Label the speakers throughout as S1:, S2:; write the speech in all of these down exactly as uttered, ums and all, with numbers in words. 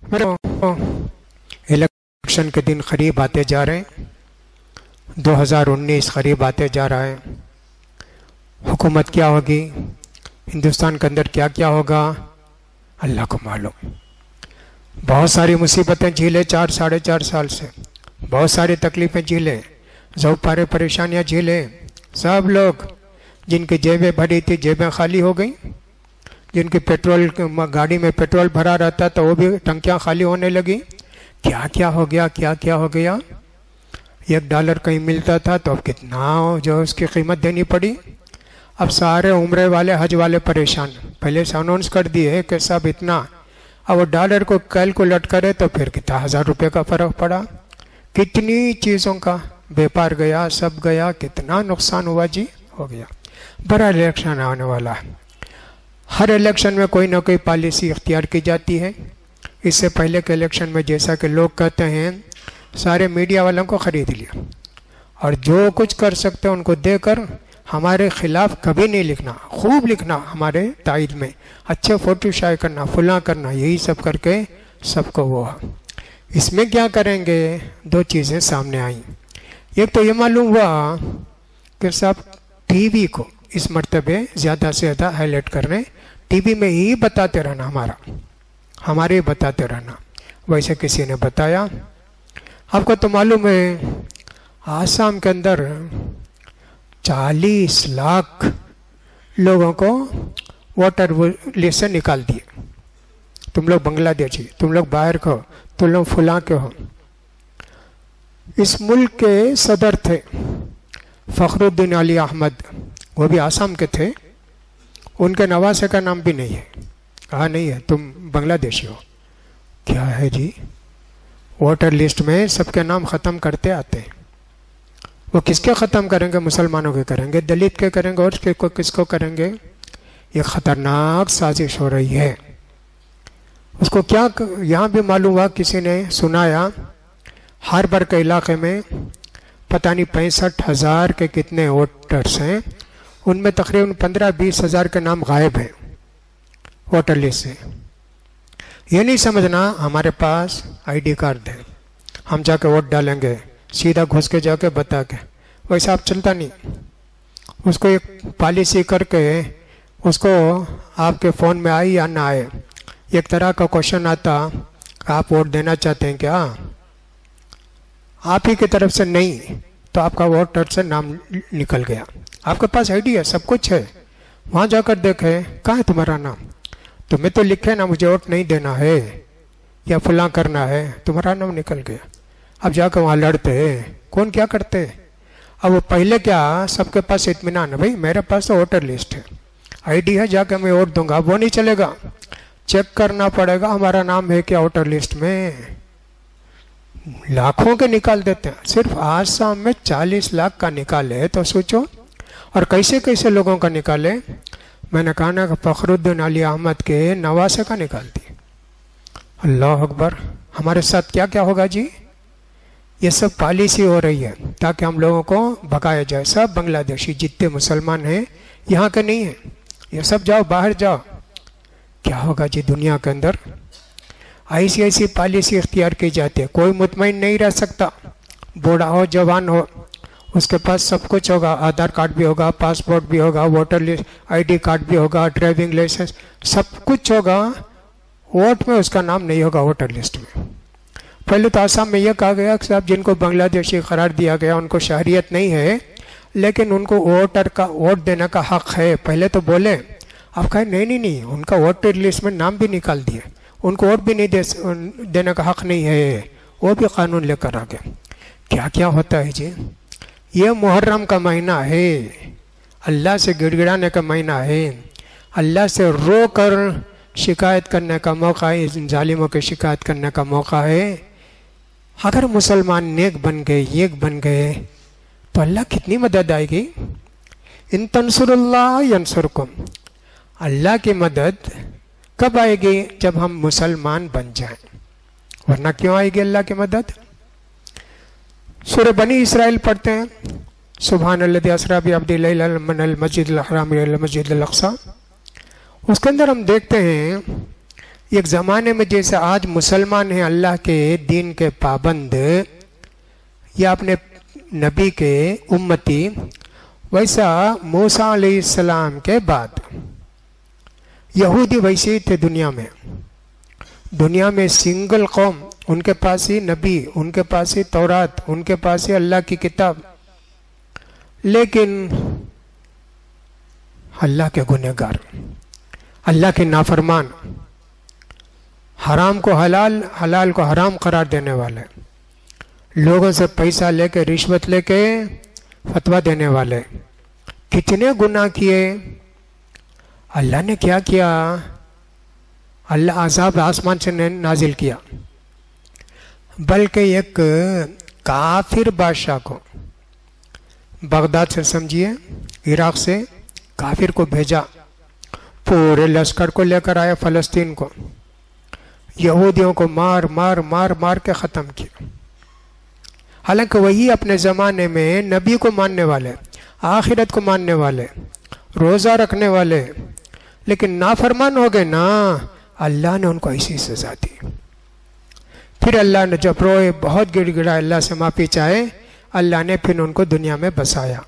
S1: Election کے دن قریب آتے جا رہے ہیں، دو ہزار انیس قریب آتے جا رہا ہے۔ حکومت کیا ہوگی، ہندوستان کے اندر کیا کیا ہوگا، اللہ کو معلوم۔ بہت ساری مصیبتیں جھیلے چار ساڑھے چار سال سے، بہت ساری تکلیفیں جھیلے، ذوق پارے پریشانیاں جھیلے۔ سب لوگ جن کی جیبیں بھری تھی جیبیں خالی ہو گئیں، جن کی پیٹرول گاڑی میں پیٹرول بھرا رہتا تو وہ بھی ٹنکیاں خالی ہونے لگی۔ کیا کیا ہو گیا، کیا کیا ہو گیا۔ ایک ڈالر کہیں ملتا تھا تو اب کتنا جو اس کی قیمت دینی پڑی۔ اب سارے عمرے والے حج والے پریشان، پہلے سے اناؤنس کر دیے کہ سب اتنا، اب وہ ڈالر کو کیلکولیٹ کرے تو پھر کتنا ہزار روپے کا فرق پڑا۔ کتنی چیزوں کا بیپار گیا، سب گیا، کتنا نقصان ہوا جی، ہو گیا۔ بڑا الیکشن آنے والا ہے، ہر الیکشن میں کوئی نہ کوئی پالیسی اختیار کی جاتی ہے۔ اس سے پہلے کے الیکشن میں جیسا کہ لوگ کہتے ہیں سارے میڈیا والوں کو خرید لیا، اور جو کچھ کر سکتے ان کو دے کر ہمارے خلاف کبھی نہیں لکھنا، خوب لکھنا ہمارے تائید میں، اچھے فوٹو شائع کرنا، فلاں کرنا، یہی سب کر کے سب کو وہ۔ اس میں کیا کریں گے، دو چیزیں سامنے آئیں۔ ایک تو یہ معلوم ہوا کہ سب ٹی وی کو اس مرتبے زیادہ سے زیادہ ہائی لائٹ کر رہے ہیں، ٹی وی میں ہی بتاتے رہنا، ہمارا ہمارے بتاتے رہنا۔ ویسے کسی نے بتایا، آپ کو تو معلوم ہے آسام کے اندر چالیس لاکھ لوگوں کو ووٹر لسٹ سے نکال دیے۔ تم لوگ بنگلہ دیشی، تم لوگ باہر کے ہو، تم لوگ فلاں کے ہو۔ اس ملک کے صدر تھے فخر الدین علی احمد، وہ بھی آسام کے تھے، ان کے نواسے کا نام بھی نہیں ہے، کہا نہیں ہے تم بنگلہ دیشی ہو۔ کیا ہے جی، ووٹر لسٹ میں سب کے نام ختم کرتے آتے ہیں۔ وہ کس کے ختم کریں گے، مسلمانوں کے کریں گے، دلت کے کریں گے، اور کس کو کریں گے۔ یہ خطرناک سازش ہو رہی ہے۔ اس کو کیا یہاں بھی معلوم ہوا، کسی نے سنایا ہاربر کے علاقے میں پتہ نہیں پینسٹھ ہزار کے کتنے ووٹرس ہیں، ان میں تقریباً پندرہ بیس ہزار کے نام غائب ہیں ووٹر لسٹ سے۔ یہ نہیں سمجھنا ہمارے پاس آئی ڈی کارڈ ہے، ہم جا کے ووٹ ڈالیں گے، سیدھا گھس کے جا کے بتا کے، ویسا آپ چلتا نہیں۔ اس کو ایک پالیسی کر کے اس کو آپ کے فون میں آئی یا نہ آئے، ایک طرح کا کوشچن آتا کہ آپ ووٹ دینا چاہتے ہیں کیا، آپ ہی کی طرف سے نہیں تو آپ کا ووٹر سے نام نکل گیا۔ آپ کے پاس آئی ڈی ہے، سب کچھ ہے، وہاں جا کر دیکھے کہاں ہے تمہارا نام، تمہیں تو لکھے نا مجھے ووٹ نہیں دینا ہے یا فلاں کرنا ہے، تمہارا نام نکل گیا۔ اب جا کے وہاں لڑتے کون کیا کرتے۔ اب وہ پہلے کیا سب کے پاس اطمینان ہے، بھائی میرے پاس تو ووٹر لسٹ ہے، آئی ڈی ہے، جا کے میں ووٹ دوں گا۔ اب وہ نہیں چلے گا، چیک کرنا پڑے گا ہمارا نام ہے کیا ووٹر لسٹ میں۔ لاکھوں کے نکال دیتے ہیں، صرف آسام میں چالیس لاکھ کا نکالے تو سوچو، اور کیسے کیسے لوگوں کا نکالے۔ میں نے کہا نا کہ فخر الدین علی احمد کے نواسے کا نکال دی۔ اللہ اکبر، ہمارے ساتھ کیا کیا ہوگا جی۔ یہ سب پالیسی ہو رہی ہے تاکہ ہم لوگوں کو بھگایا جائے۔ سب بنگلہ دیشی جتنے مسلمان ہیں یہاں کے نہیں ہیں، یہ سب جاؤ باہر جاؤ۔ کیا ہوگا جی دنیا کے اندر، ایسی ایسی پالیسی اختیار کی جاتی ہے، کوئی مطمئن نہیں رہ سکتا، بوڑھا ہو جوان ہو، اس کے پاس سب کچھ ہوگا، آدھار کارڈ بھی ہوگا، پاسپورٹ بھی ہوگا، voter list I D card بھی ہوگا، ڈرائیونگ لائسنس سب کچھ ہوگا، ووٹ میں اس کا نام نہیں ہوگا ووٹر لسٹ میں۔ پہلے تو آسام میں یہ کہا گیا کہ صاحب جن کو بنگلہ دیشی قرار دیا گیا ان کو شہریت نہیں ہے، لیکن ان کو ووٹر کا ووٹ دینے کا حق ہے، پہلے تو بولے۔ اب کہے نہیں نہیں نہیں، ان کا ووٹر لسٹ میں نام بھی نکال دیے، ان کو ووٹ بھی نہیں دے دینے کا حق نہیں ہے، وہ بھی قانون لے کر آ گئے۔ کیا کیا ہوتا ہے جی۔ یہ محرم کا مہینہ ہے، اللہ سے گڑ گڑانے کا مہینہ ہے، اللہ سے رو کر شکایت کرنے کا موقع ہے، ان ظالموں کی شکایت کرنے کا موقع ہے۔ اگر مسلمان نیک بن گئے، ایک بن گئے تو اللہ کتنی مدد آئے گی۔ ان تنصر اللہ ینصرکم، اللہ کی مدد کب آئے گی، جب ہم مسلمان بن جائیں، ورنہ کیوں آئے گی اللہ کی مدد۔ سورہ بنی اسرائیل پڑھتے ہیں، سبحان الذی اسری بعبدہ لیلا من المسجد الحرام الی المسجد الاقصی، اس کے اندر ہم دیکھتے ہیں ایک زمانے میں جیسے آج مسلمان ہیں اللہ کے دین کے پابند یا اپنے نبی کے امتی، ویسا موسیٰ علیہ السلام کے بعد یہودی ویسے ہی تھے دنیا میں دنیا میں سنگل قوم، ان کے پاس ہی نبی، ان کے پاس ہی تورات، ان کے پاس ہی اللہ کی کتاب، لیکن اللہ کے گنہگار، اللہ کے نافرمان، حرام کو حلال، حلال کو حرام قرار دینے والے، لوگوں سے پیسہ لے کے رشوت لے کے فتویٰ دینے والے، کتنے گناہ کیے۔ اللہ نے کیا کیا؟ اللہ عذاب آسمان سے نازل کیا، بلکہ ایک کافر بادشاہ کو بغداد سے، سمجھیے عراق سے کافر کو بھیجا، پورے لشکر کو لے کر آیا فلسطین کو، یہودیوں کو مار مار مار مار کے ختم کیا۔ حالانکہ وہی اپنے زمانے میں نبی کو ماننے والے، آخرت کو ماننے والے، روزہ رکھنے والے، لیکن نافرمان ہو گئے نا، اللہ نے ان کو ایسی سزا دی۔ پھر اللہ نے جب روئے، بہت گڑ گڑائے، اللہ سے معافی چاہے، اللہ نے پھر ان کو دنیا میں بسایا۔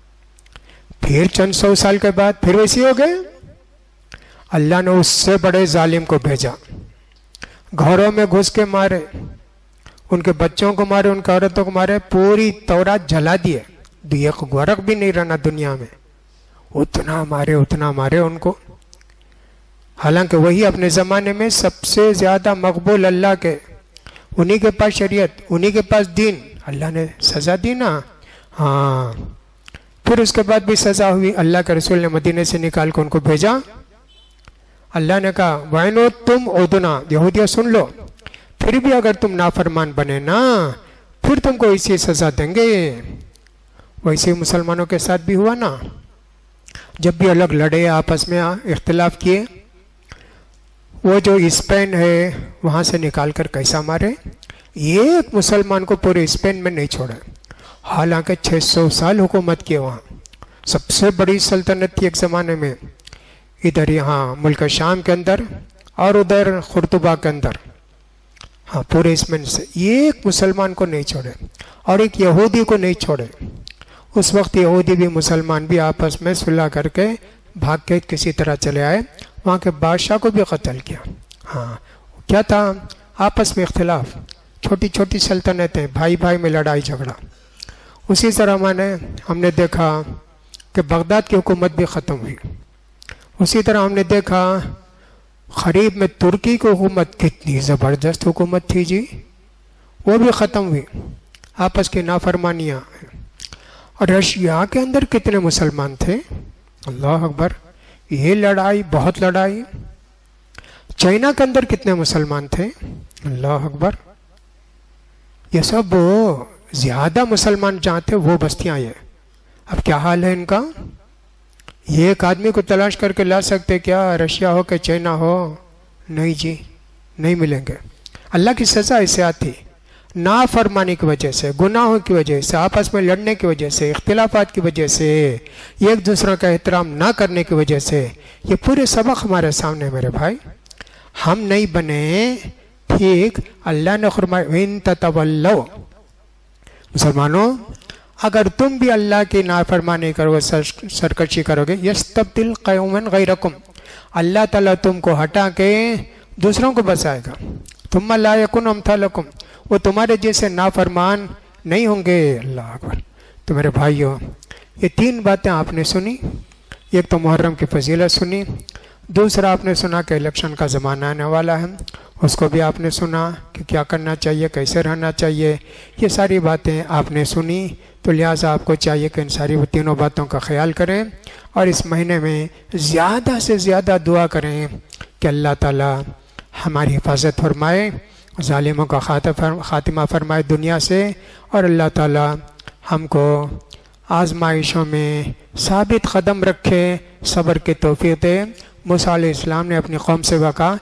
S1: پھر چند سو سال کے بعد پھر ویسے ہو گئے، اللہ نے اس سے بڑے ظالم کو بھیجا، گھروں میں گھس کے مارے، ان کے بچوں کو مارے، ان کے عورتوں کو مارے، پوری تورات جلا دیے، ایک ورق بھی نہیں رہنا دنیا میں، اتنا مارے اتنا مارے ان کو۔ حالانکہ وہی اپنے زمانے میں سب سے زیادہ مقبول اللہ کے، انہی کے پاس شریعت، انہی کے پاس دین، اللہ نے سزا دی نا۔ ہاں پھر اس کے بعد بھی سزا ہوئی، اللہ کے رسول نے مدینے سے نکال کے ان کو بھیجا۔ اللہ نے کہا وَإِنْ تم عُدْنَا، یہودیوں سن لو، پھر بھی اگر تم نافرمان بنے نا، پھر تم کو اسی سزا دیں گے۔ ویسے مسلمانوں کے ساتھ بھی ہوا نا، جب بھی الگ لڑے، آپس میں اختلاف کیے، وہ جو اسپین ہے وہاں سے نکال کر کیسا مارے، ایک مسلمان کو پورے اسپین میں نہیں چھوڑا، حالانکہ چھ سو سال حکومت کیے وہاں، سب سے بڑی سلطنت تھی ایک زمانے میں، ادھر یہاں ملک شام کے اندر اور ادھر خرطبہ کے اندر، ہاں پورے اسپین سے ایک مسلمان کو نہیں چھوڑے اور ایک یہودی کو نہیں چھوڑے۔ اس وقت یہودی بھی مسلمان بھی آپس میں صلح کر کے بھاگ کے کسی طرح چلے آئے، وہاں کے بادشاہ کو بھی قتل کیا۔ ہاں کیا تھا؟ آپس میں اختلاف، چھوٹی چھوٹی سلطنتیں، بھائی بھائی میں لڑائی جھگڑا۔ اسی طرح میں نے ہم نے دیکھا کہ بغداد کی حکومت بھی ختم ہوئی، اسی طرح ہم نے دیکھا قریب میں ترکی کی حکومت، کتنی زبردست حکومت تھی جی، وہ بھی ختم ہوئی، آپس کی نافرمانیاں۔ اور رشیا کے اندر کتنے مسلمان تھے، اللہ اکبر، یہ لڑائی بہت لڑائی۔ چائنا کے اندر کتنے مسلمان تھے، اللہ اکبر، یہ سب زیادہ مسلمان جہاں تھے وہ بستیاں ہیں۔ اب کیا حال ہے ان کا؟ یہ ایک آدمی کو تلاش کر کے لا سکتے کیا، رشیا ہو کہ چائنا ہو؟ نہیں جی، نہیں ملیں گے۔ اللہ کی سزا ایسے آتی، نافرمانی کی وجہ سے، گناہوں کی وجہ سے، آپس میں لڑنے کی وجہ سے، اختلافات کی وجہ سے، ایک دوسرے کا احترام نہ کرنے کی وجہ سے۔ یہ پورے سبق ہمارے سامنے میرے بھائی، ہم نہیں بنے ٹھیک۔ اللہ نے فرمایا وَإِن تَتَوَلَّوْا، مسلمانوں اگر تم بھی اللہ کی نافرمانی کرو گے، سرکشی کرو گے، یستبدل قوما غیرکم، اللہ تعالیٰ تم کو ہٹا کے دوسروں کو بسائے گا، ثم لا یکن امثالکم، وہ تمہارے جیسے نافرمان نہیں ہوں گے۔ اللہ اکبر۔ تو میرے بھائیوں، یہ تین باتیں آپ نے سنی، ایک تو محرم کی فضیلت سنی، دوسرا آپ نے سنا کہ الیکشن کا زمانہ آنے والا ہے، اس کو بھی آپ نے سنا کہ کیا کرنا چاہیے، کیسے رہنا چاہیے، یہ ساری باتیں آپ نے سنی، تو لہٰذا آپ کو چاہیے کہ ان ساری تینوں باتوں کا خیال کریں اور اس مہینے میں زیادہ سے زیادہ دعا کریں کہ اللہ تعالیٰ ہماری حفاظت فرمائے، ظالموں کا خاتمہ فرمائے دنیا سے، اور اللہ تعالیٰ ہم کو آزمائشوں میں ثابت قدم رکھے، صبر کی توفیق دے۔ موسیٰ علیہ السلام نے اپنی قوم سے کہا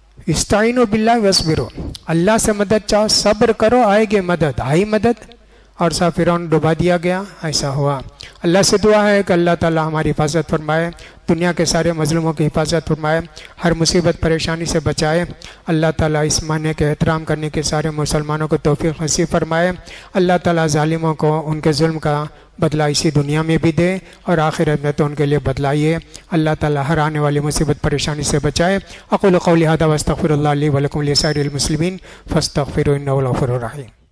S1: استعینوا باللہ واصبروا، اللہ سے مدد چاہو، صبر کرو، آئے گی مدد، آئی مدد۔ اور سا فرعون ڈبا دیا گیا، ایسا ہوا۔ اللہ سے دعا ہے کہ اللہ تعالیٰ ہماری حفاظت فرمائے، دنیا کے سارے مظلوموں کی حفاظت فرمائے، ہر مصیبت پریشانی سے بچائے۔ اللہ تعالیٰ اس معنی کے احترام کرنے کے سارے مسلمانوں کو توفیق نصیب فرمائے۔ اللہ تعالیٰ ظالموں کو ان کے ظلم کا بدلہ اسی دنیا میں بھی دے اور آخرت میں تو ان کے لیے بدلائیے۔ اللہ تعالیٰ ہر آنے والی مصیبت پریشانی سے بچائے۔ اقول قولی ھذا واستغفر اللہ لی ولکم ولسائر المسلمین فاستغفروا انہ هو الغفور الرحیم۔